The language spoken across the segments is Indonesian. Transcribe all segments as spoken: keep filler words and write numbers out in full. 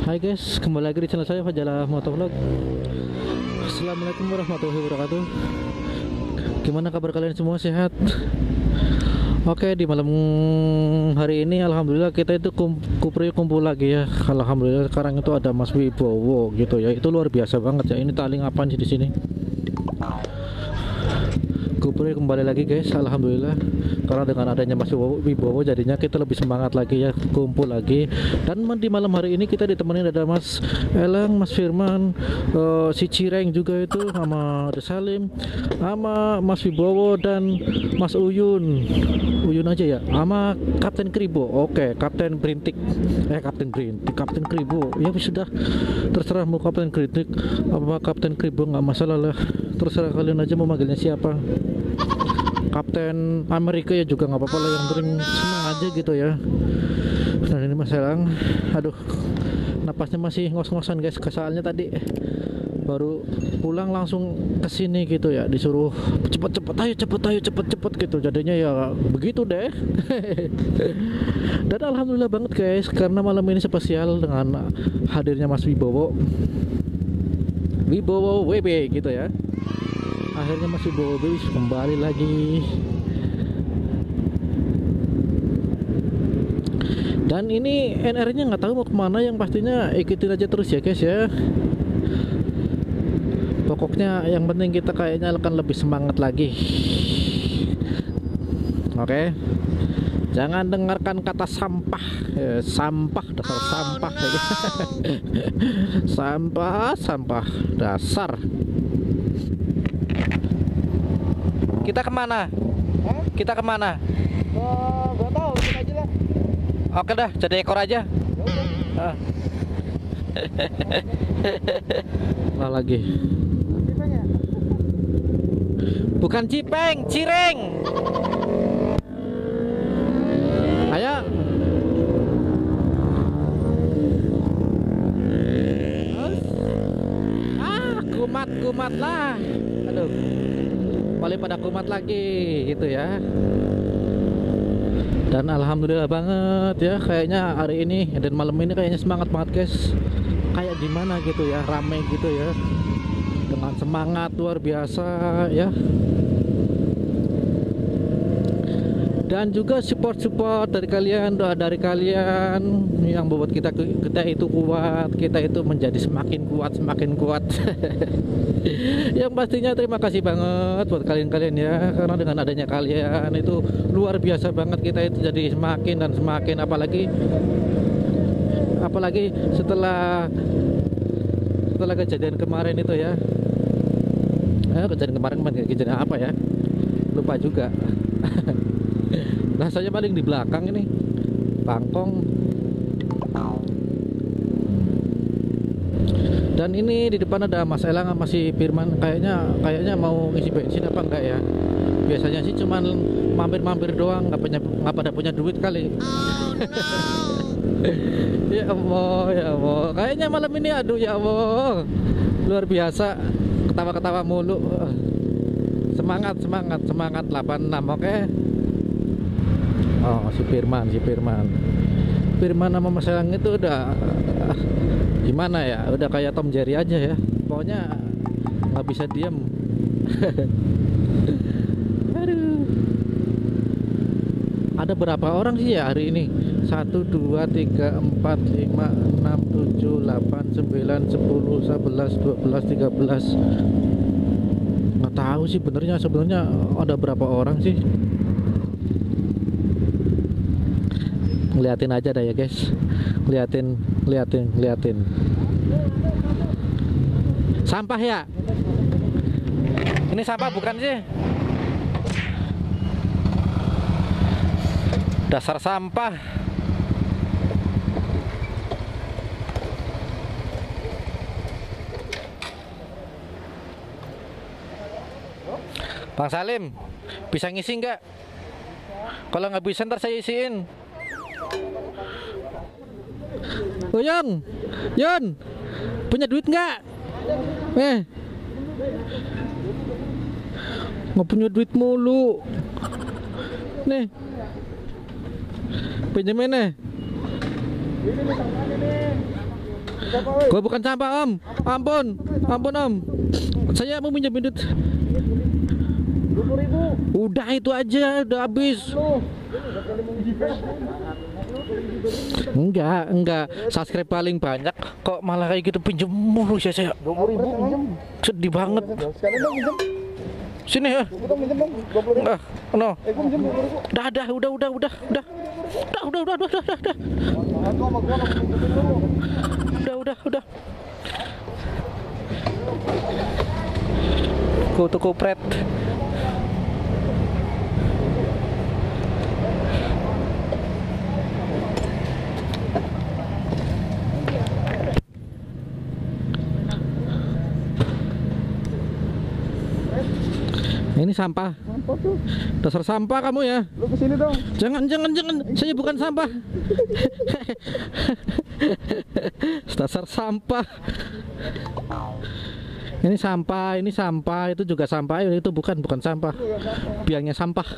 Hai guys, kembali lagi di channel saya Fajalah Motovlog. Assalamualaikum warahmatullahi wabarakatuh. Gimana kabar kalian semua, sehat? Oke, di malam hari ini alhamdulillah kita itu kum, kupri kumpul lagi ya. Alhamdulillah sekarang itu ada Mas Wibowo gitu ya. Itu luar biasa banget ya. Ini tali apaan sih di sini? Kupri kembali lagi guys, alhamdulillah. Karena dengan adanya Mas Wibowo jadinya kita lebih semangat lagi ya, kumpul lagi. Dan di malam hari ini kita ditemani ada Mas Elang, Mas Firman, uh, si Cireng juga itu, sama ada Salim, sama Mas Wibowo dan Mas Uyun. Uyun aja ya, sama Kapten Kribo. Oke, Kapten Berintik. Eh, Kapten Berintik, Kapten Kribo. Ya sudah, terserah mau Kapten Berintik apa Kapten Kribo, nggak masalah lah. Terserah kalian aja mau manggilnya siapa. Kapten Amerika ya juga nggak apa-apa lah, yang penting senang aja gitu ya. Dan ini Mas Elang, aduh napasnya masih ngos-ngosan guys, soalnya tadi baru pulang langsung ke sini gitu ya, disuruh cepet-cepet ayo cepet ayo cepet-cepet gitu, jadinya ya begitu deh. Dan alhamdulillah banget guys, karena malam ini spesial dengan hadirnya Mas Wibowo Wibowo W B gitu ya. Akhirnya Mas Wibowo W B kembali lagi. Dan ini N R-nya nggak tahu mau kemana, yang pastinya ikutin aja terus ya guys ya. Pokoknya yang penting kita kayaknya akan lebih semangat lagi. Oke, jangan dengarkan kata sampah, eh, sampah dasar sampah ya. Sampah sampah dasar. Kita kemana? Hah? Kita kemana? Oh, gak tahu, ikut aja lah. Oke dah, jadi ekor aja. Ah. Lah lagi. Cipeng ya? Bukan Cipeng, Cireng. Ayo. Ah, kumat-kumat lah. Aduh. Paling pada kumat lagi gitu ya. Dan alhamdulillah banget ya, kayaknya hari ini dan malam ini kayaknya semangat banget guys. Kayak gimana gitu ya, rame gitu ya, dengan semangat luar biasa ya. Dan juga support-support dari kalian, doa dari kalian yang membuat kita kita itu kuat, kita itu menjadi semakin kuat, semakin kuat. Yang pastinya terima kasih banget buat kalian-kalian ya, karena dengan adanya kalian itu luar biasa banget, kita itu jadi semakin dan semakin, apalagi apalagi setelah setelah kejadian kemarin itu ya. Eh, kejadian kemarin kejadian apa ya? Lupa juga. Nah, saya paling di belakang ini bangkong. Dan ini di depan ada Mas Elang sama si Firman, kayaknya kayaknya mau ngisi bensin apa enggak ya. Biasanya sih cuman mampir-mampir doang, nggak punya nggak pada punya duit kali. Ya Allah, ya Allah. Kayaknya malam ini aduh ya Allah. Luar biasa, ketawa-ketawa mulu. Semangat, semangat, semangat delapan enam, oke. Oh, si Firman, si Firman. Firman sama Mas Elang itu udah gimana ya? Udah kayak Tom Jerry aja ya. Pokoknya nggak bisa diam. Aduh. Ada berapa orang sih ya hari ini? satu, dua, tiga, empat, lima, enam, tujuh, delapan, sembilan, sepuluh, sebelas, dua belas, tiga belas. Nggak tahu sih benernya, sebenarnya ada berapa orang sih? Liatin aja dah ya guys, liatin, liatin, liatin. Sampah ya? Ini sampah bukan sih? Dasar sampah. Bang Salim, bisa ngisi nggak? Kalau nggak bisa ntar saya isiin. Oh Yon, Yon, punya duit nggak? Eh, nggak punya duit mulu. Nih, pinjemin nih. Gua bukan sampah om. Ampun, ampun om. Saya mau minjem duit. dua puluh ribu. Udah itu aja, udah habis. Enggak, enggak. Subscribe paling banyak. Kok malah kayak gitu pinjem mulu ya saya. dua puluh ribu minjem. Sedih banget. Sekali dong minjem. Sini ya. Kita minjem dong dua puluh ribu. Enggak, no. Eh, gua minjem dua puluh ribu. Udah, udah, udah, udah, udah, udah. Udah, udah, udah, udah, udah, udah. Aku sama gua langsung minjem dulu. Udah, udah, udah. Kutu kupret. Ini sampah. Sampah tuh. Dasar sampah kamu ya. Lu kesini dong. Jangan, jangan, jangan. Saya bukan sampah. Dasar sampah. Ini sampah, ini sampah, itu juga sampah. Itu bukan, bukan sampah. Biangnya sampah.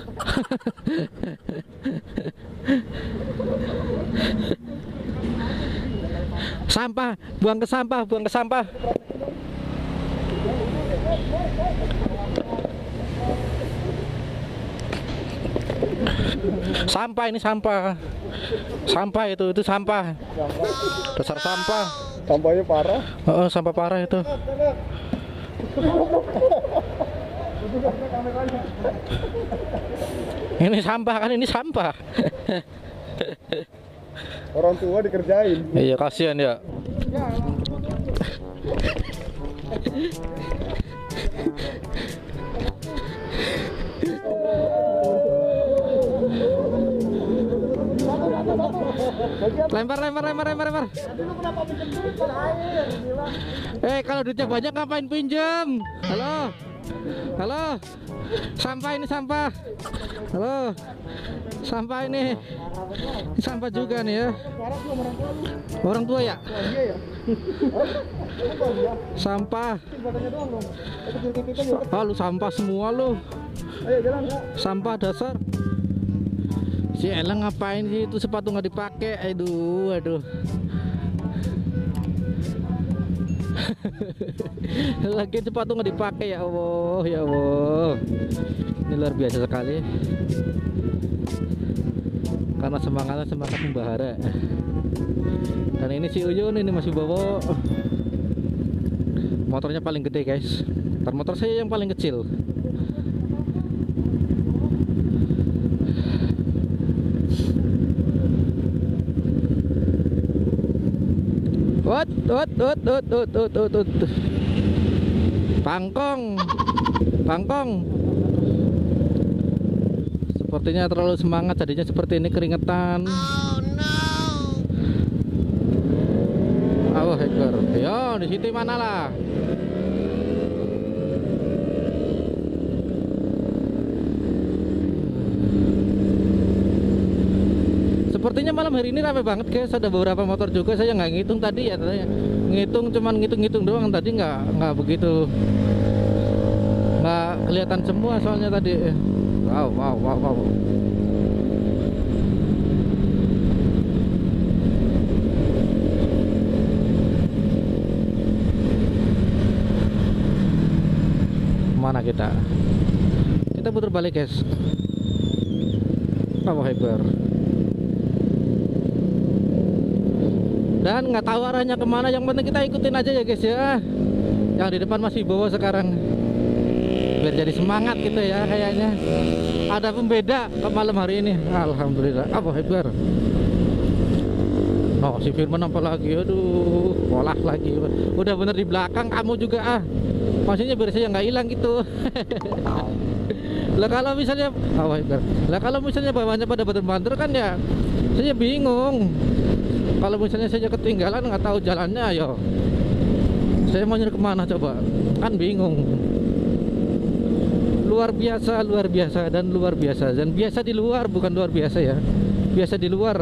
Sampah, buang ke sampah, buang ke sampah. Sampah, ini sampah. Sampah itu, itu sampah. Dasar sampah. Sampahnya parah. Oh, sampah parah itu. Ini sampah kan, ini sampah. Orang tua dikerjain. Iya, kasihan ya. Lempar, lempar, lempar, lempar, lempar. Eh, kalau duitnya banyak ngapain pinjem? Halo, halo. Sampah ini sampah. Halo, sampah ini. Ini sampah juga nih ya. Orang tua ya? Sampah. Ah, lu sampah semua lu. Sampah dasar. Si Elang ngapain sih itu sepatu nggak dipakai? Aduh, aduh. Lagi sepatu nggak dipakai ya Allah, ya Allah. Ini luar biasa sekali. Karena semangatnya semangat membahara. Dan ini si Uyun ini masih bawa motornya paling gede guys. Ntar motor saya yang paling kecil. Ut, ut, ut, ut, ut, ut, ut, ut. Pangkong, pangkong. Sepertinya terlalu semangat, jadinya seperti ini keringetan. Oh no. Oh hacker, yo di situ mana lah? Sepertinya malam hari ini ramai banget guys. Ada beberapa motor juga. Saya nggak ngitung tadi ya. Ngitung cuman ngitung-ngitung doang. Tadi nggak nggak begitu. Nggak kelihatan semua soalnya tadi. Wow wow wow wow. Mana kita? Kita putar balik guys. Allahu Akbar. Dan nggak tahu arahnya kemana, yang penting kita ikutin aja ya guys ya. Yang di depan masih bawa sekarang, biar jadi semangat gitu ya. Kayaknya ada pembeda ke malam hari ini. Alhamdulillah. Apa hebat. Oh si Firman apa lagi? Aduh, olah lagi. Udah bener di belakang kamu juga ah. Maksudnya biar saya nggak hilang gitu. Lah kalau misalnya, oh hebat. Lah kalau misalnya bawahnya pada banter-banter kan ya, saya bingung. Kalau misalnya saya ketinggalan nggak tahu jalannya, ayo saya mau nyari kemana coba, kan bingung. Luar biasa, luar biasa dan luar biasa dan biasa di luar, bukan luar biasa ya, biasa di luar.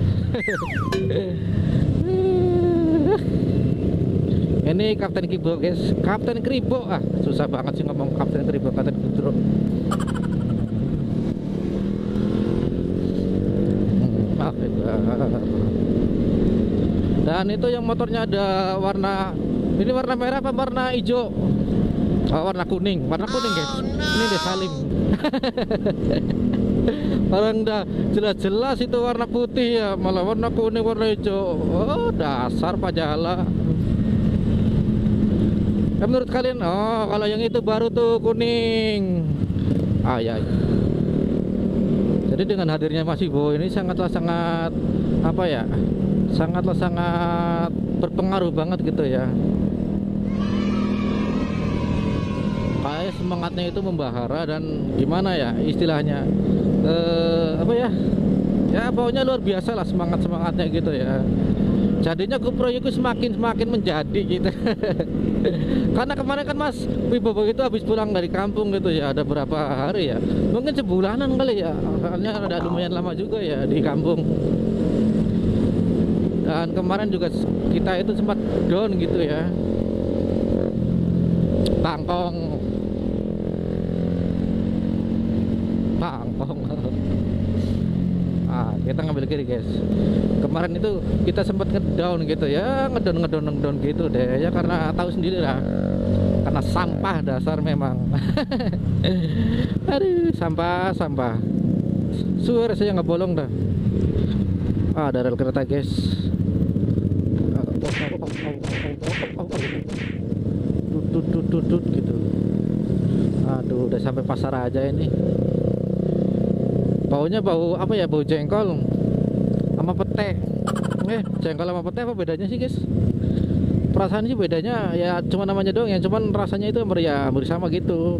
Ini Kapten Kribo guys, Kapten Kribo ah susah banget sih ngomong Kapten Kribo, Kapten Kribo. Dan itu yang motornya ada warna, ini warna merah apa warna hijau? Oh, warna kuning, warna kuning guys. Ini deh Salim. Orang udah jelas-jelas itu warna putih ya, malah warna kuning, warna hijau. Oh, dasar pajala. Eh, menurut kalian, oh kalau yang itu baru tuh kuning. Ah ya. Jadi dengan hadirnya Mas Wibowo ini sangatlah sangat apa ya? Sangatlah sangat berpengaruh banget gitu ya. Kayak semangatnya itu membahara dan gimana ya istilahnya eh, apa ya? Ya pokoknya luar biasa lah semangat semangatnya gitu ya. Jadinya GoPro itu semakin semakin menjadi gitu. Karena kemarin kan Mas Wibowo itu habis pulang dari kampung gitu ya, ada berapa hari ya, mungkin sebulanan kali ya, soalnya ada lumayan lama juga ya di kampung. Dan kemarin juga kita itu sempat down gitu ya, bangkong bangkong. Ah, kita ngambil kiri guys. Kemarin itu kita sempat ngedown gitu ya, ngedown ngedown ngedown gitu deh ya, karena tahu sendiri lah, karena sampah dasar memang. Aduh, sampah sampah. Suara saya nggak bolong dah. Ah, ada rel kereta guys. Tut tut tut tut gitu. Aduh, udah sampai pasar aja ini. Baunya bau apa ya, bau jengkol sama pete. Eh, jengkol sama pete apa bedanya sih guys? Perasaan sih bedanya ya cuma namanya doang ya, cuman rasanya itu hampir ya hampir sama gitu.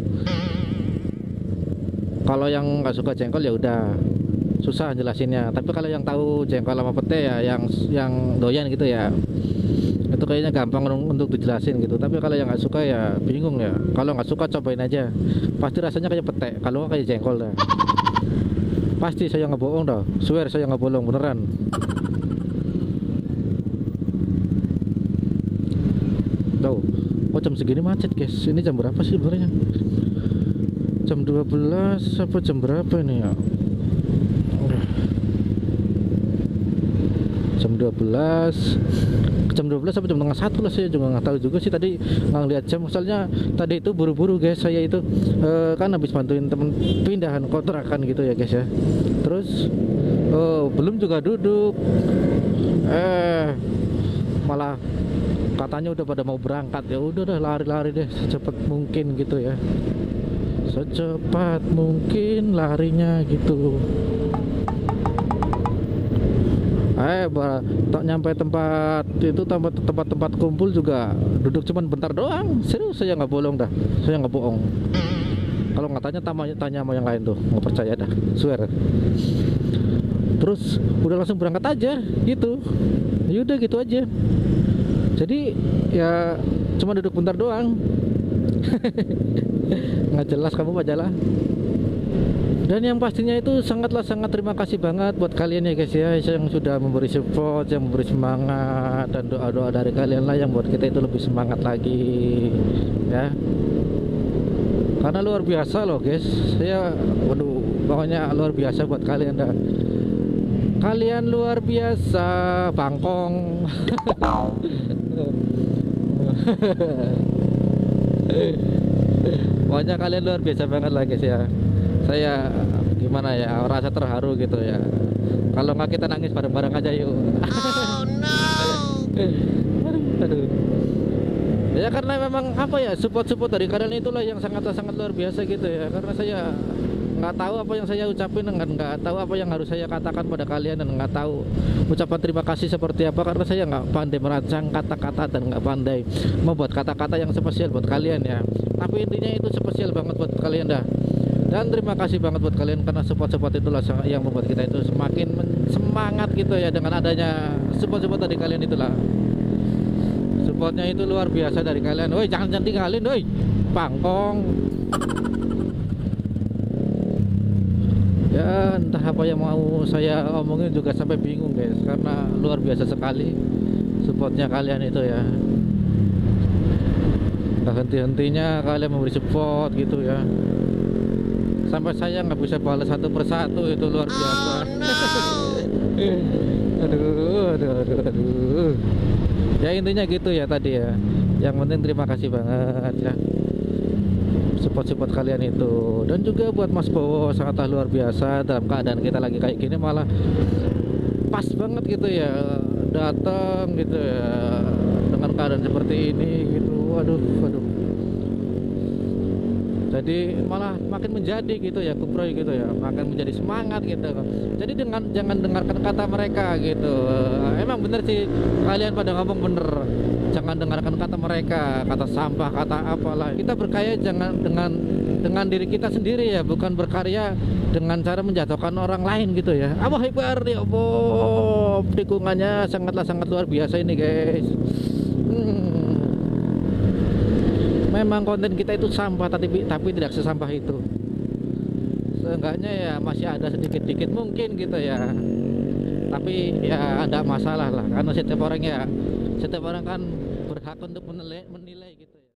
Kalau yang nggak suka jengkol ya udah susah jelasinnya, tapi kalau yang tahu jengkol sama pete ya, yang yang doyan gitu ya, itu kayaknya gampang untuk dijelasin gitu. Tapi kalau yang nggak suka ya bingung ya. Kalau nggak suka cobain aja, pasti rasanya kayak pete, kalau nggak kayak jengkol dah. Pasti saya nggak bohong dah, swear saya nggak bohong beneran. Tuh, oh jam segini macet guys. Ini jam berapa sih sebenarnya? Jam dua belas apa jam berapa ini ya? Jam dua belas, jam dua belas apa jam tengah satu lah, saya juga nggak tahu juga sih, tadi nggak lihat jam. Soalnya tadi itu buru-buru guys, saya itu eh, kan habis bantuin temen pindahan kontrakan gitu ya guys ya. Terus oh, belum juga duduk, eh malah katanya udah pada mau berangkat. Ya udah dah, lari-lari deh secepat mungkin gitu ya, secepat mungkin larinya gitu. Eh, tak nyampe tempat itu, tempat tempat-tempat kumpul juga duduk cuman bentar doang. Serius, saya nggak bohong dah, saya nggak bohong. Kalau nggak tanya, tanya tanya sama yang lain tuh, nggak percaya dah, swear. Terus udah langsung berangkat aja gitu, yaudah gitu aja. Jadi ya cuma duduk bentar doang. Nggak jelas kamu majalah. Dan yang pastinya itu sangatlah sangat terima kasih banget buat kalian ya guys ya, yang sudah memberi support, yang memberi semangat, dan doa-doa dari kalian lah yang buat kita itu lebih semangat lagi ya. Karena luar biasa loh guys, saya waduh pokoknya luar biasa buat kalian dah. Kalian luar biasa, bangkong. Pokoknya kalian luar biasa banget lah guys ya. Saya gimana ya, rasa terharu gitu ya. Kalau nggak kita nangis bareng-bareng aja yuk. Oh no. Aduh. Ya karena memang apa ya, support-support dari kalian itulah yang sangat-sangat luar biasa gitu ya. Karena saya nggak tahu apa yang saya ucapin, nggak nggak tahu apa yang harus saya katakan pada kalian, dan nggak tahu ucapan terima kasih seperti apa, karena saya nggak pandai merancang kata-kata dan nggak pandai membuat kata-kata yang spesial buat kalian ya. Tapi intinya itu spesial banget buat kalian dah. Dan terima kasih banget buat kalian, karena support-support itulah yang membuat kita itu semakin semangat gitu ya. Dengan adanya support-support dari kalian itulah, supportnya itu luar biasa dari kalian. Woi, jangan jangan tinggalin, woi, bangkong. Ya entah apa yang mau saya omongin juga sampai bingung guys, karena luar biasa sekali supportnya kalian itu ya. Gak henti-hentinya kalian memberi support gitu ya, sampai saya nggak bisa balas satu persatu, itu luar biasa. Oh, no. Aduh, aduh, aduh, aduh. Ya intinya gitu ya tadi ya. Yang penting terima kasih banget ya support-support kalian itu, dan juga buat Mas Bowo sangatlah luar biasa dalam keadaan kita lagi kayak gini malah pas banget gitu ya datang gitu ya dengan keadaan seperti ini gitu. Waduh, waduh. Jadi malah makin menjadi gitu ya Kuproy gitu ya, makin menjadi semangat gitu. Jadi dengan jangan dengarkan kata mereka gitu. Emang bener sih kalian pada ngomong bener, jangan dengarkan kata mereka, kata sampah, kata apalah. Kita berkarya jangan dengan dengan diri kita sendiri ya, bukan berkarya dengan cara menjatuhkan orang lain gitu ya. Allahu Akbar ya Allah, dukungannya sangatlah sangat luar biasa ini guys. Hmm. Memang konten kita itu sampah, tapi tapi tidak sesampah itu. Seenggaknya ya masih ada sedikit-sedikit mungkin gitu ya. Tapi ya ada masalah lah, karena setiap orang ya setiap orang kan berhak untuk menilai, menilai gitu.